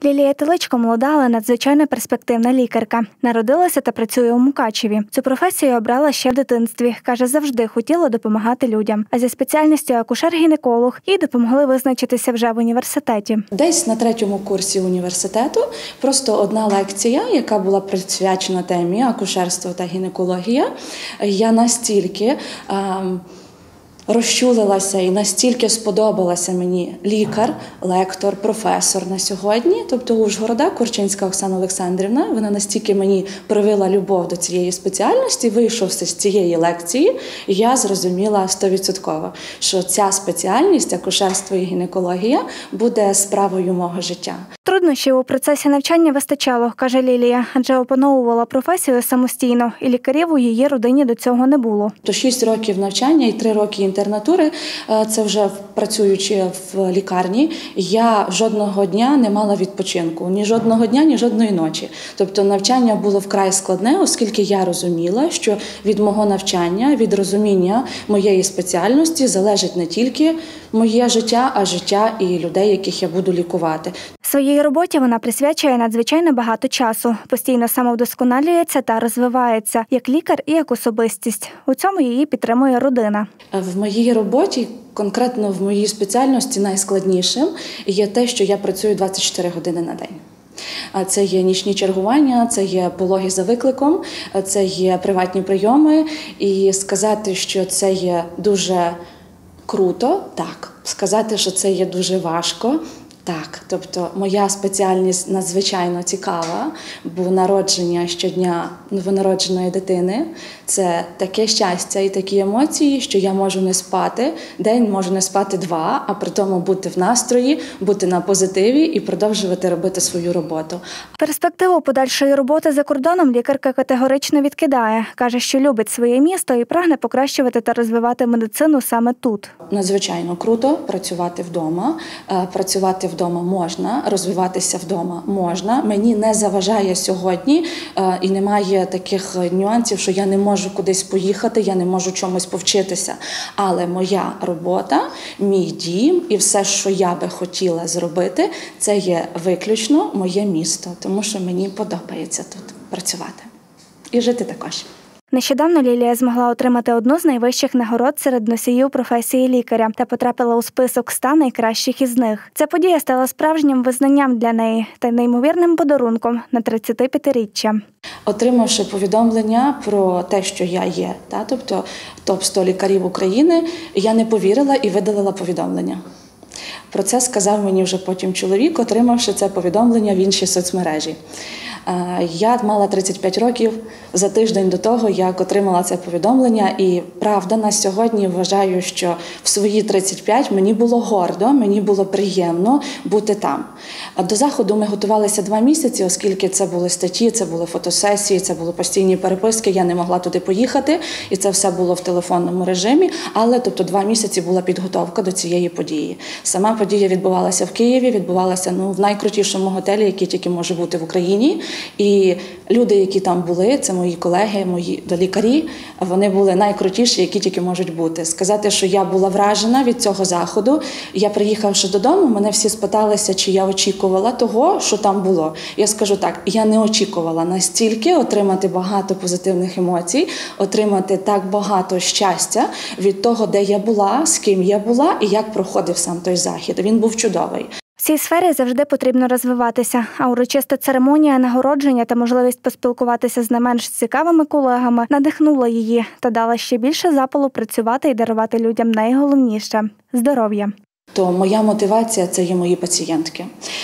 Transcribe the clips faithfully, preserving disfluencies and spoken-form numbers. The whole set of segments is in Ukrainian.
Лілія Теличко – молода, але надзвичайно перспективна лікарка. Народилася та працює у Мукачеві. Цю професію обрала ще в дитинстві. Каже, завжди хотіла допомагати людям. А зі спеціальністю акушер-гінеколог їй допомогли визначитися вже в університеті. Десь на третьому курсі університету просто одна лекція, яка була присвячена темі акушерство та гінекологія. Я настільки ем, розчулилася і настільки сподобалася мені лікар, лектор, професор на сьогодні, тобто Ужгорода, Курчинська Оксана Олександрівна. Вона настільки мені привила любов до цієї спеціальності, вийшовши з цієї лекції, я зрозуміла стовідсотково, що ця спеціальність, акушерство і гінекологія, буде справою мого життя. Труднощів у процесі навчання вистачало, каже Лілія, адже опановувала професію самостійно, і лікарів у її родині до цього не було. То шість років навчання і три роки інтернатури, це вже працюючи в лікарні, я жодного дня не мала відпочинку, ні жодного дня, ні жодної ночі. Тобто навчання було вкрай складне, оскільки я розуміла, що від мого навчання, від розуміння моєї спеціальності залежить не тільки моє життя, а життя і людей, яких я буду лікувати. Своїй роботі вона присвячує надзвичайно багато часу, постійно самовдосконалюється та розвивається, як лікар і як особистість. У цьому її підтримує родина. В моїй роботі, конкретно в моїй спеціальності, найскладнішим є те, що я працюю двадцять чотири години на день. Це є нічні чергування, це є пологи за викликом, це є приватні прийоми. І сказати, що це є дуже круто, так. Сказати, що це є дуже важко, так. Тобто моя спеціальність надзвичайно цікава, бо народження щодня новонародженої дитини – це таке щастя і такі емоції, що я можу не спати, день можу не спати два, а при тому бути в настрої, бути на позитиві і продовжувати робити свою роботу. Перспективу подальшої роботи за кордоном лікарка категорично відкидає. Каже, що любить своє місто і прагне покращувати та розвивати медицину саме тут. Надзвичайно круто працювати вдома. Працювати вдома можна, розвиватися вдома можна. Мені не заважає сьогодні і немає таких нюансів, що я не можу кудись поїхати, я не можу чомусь повчитися. Але моя робота, мій дім і все, що я би хотіла зробити, це є виключно моє місто, тому що мені подобається тут працювати. І жити також. Нещодавно Лілія змогла отримати одну з найвищих нагород серед носіїв професії лікаря та потрапила у список ста найкращих із них. Ця подія стала справжнім визнанням для неї та неймовірним подарунком на тридцятип'ятиріччя. Отримавши повідомлення про те, що я є, та, тобто топ сто лікарів України, я не повірила і видалила повідомлення. Про це сказав мені вже потім чоловік, отримавши це повідомлення в іншій соцмережі. Я мала тридцять п'ять років за тиждень до того, як отримала це повідомлення. І правда, на сьогодні вважаю, що в свої тридцять п'ять мені було гордо, мені було приємно бути там. До заходу ми готувалися два місяці, оскільки це були статті, це були фотосесії, це були постійні переписки, я не могла туди поїхати, і це все було в телефонному режимі, але тобто два місяці була підготовка до цієї події. Сама подія відбувалася в Києві, відбувалася ну, в найкрутішому готелі, який тільки може бути в Україні. І люди, які там були, це мої колеги, мої лікарі, вони були найкрутіші, які тільки можуть бути. Сказати, що я була вражена від цього заходу, я приїхавши додому, мене всі спиталися, чи я очікувала того, що там було. Я скажу так, я не очікувала настільки отримати багато позитивних емоцій, отримати так багато щастя від того, де я була, з ким я була і як проходив сам той захід. Він був чудовий. В цій сфері завжди потрібно розвиватися, а урочиста церемонія нагородження та можливість поспілкуватися з не менш цікавими колегами надихнула її та дала ще більше запалу працювати і дарувати людям найголовніше – здоров'я. То моя мотивація – це є мої пацієнтки.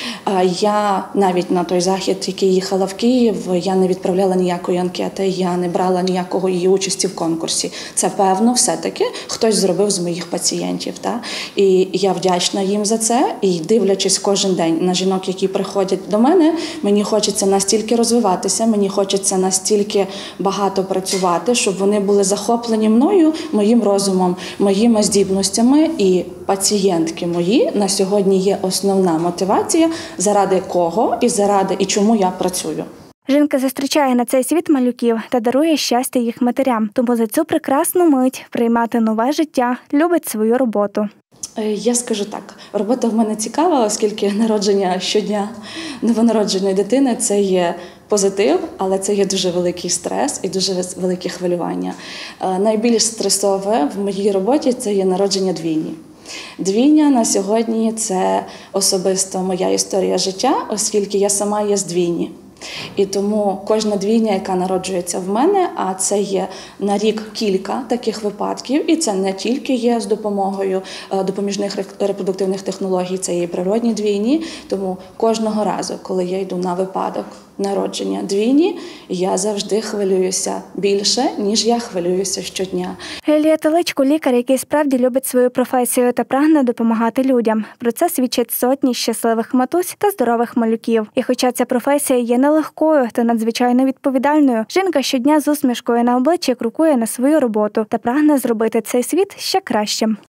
Я навіть на той захід, який їхала в Київ, я не відправляла ніякої анкети, я не брала ніякого її участі в конкурсі. Це, певно, все-таки хтось зробив з моїх пацієнтів. Та? І я вдячна їм за це. І дивлячись кожен день на жінок, які приходять до мене, мені хочеться настільки розвиватися, мені хочеться настільки багато працювати, щоб вони були захоплені мною, моїм розумом, моїми здібностями. І пацієнтки мої на сьогодні є основна мотивація, заради кого і заради і чому я працюю. Жінка зустрічає на цей світ малюків та дарує щастя їх матерям. Тому за цю прекрасну мить приймати нове життя любить свою роботу. Е, Я скажу так, робота в мене цікава, оскільки народження щодня новонародженої дитини – це є позитив, але це є дуже великий стрес і дуже велике хвилювання. Е, Найбільш стресове в моїй роботі – це є народження двійні. Двійня на сьогодні – це особисто моя історія життя, оскільки я сама є з двійні. І тому кожна двійня, яка народжується в мене, а це є на рік кілька таких випадків, і це не тільки є з допомогою допоміжних репродуктивних технологій, це є і природні двійні. Тому кожного разу, коли я йду на випадок народження двійні, я завжди хвилююся більше, ніж я хвилююся щодня. Лілія Теличко – лікар, який справді любить свою професію та прагне допомагати людям. Про це свідчать сотні щасливих матусь та здорових малюків. І хоча ця професія є нелегкою та надзвичайно відповідальною, жінка щодня з усмішкою на обличчі крокує на свою роботу та прагне зробити цей світ ще кращим.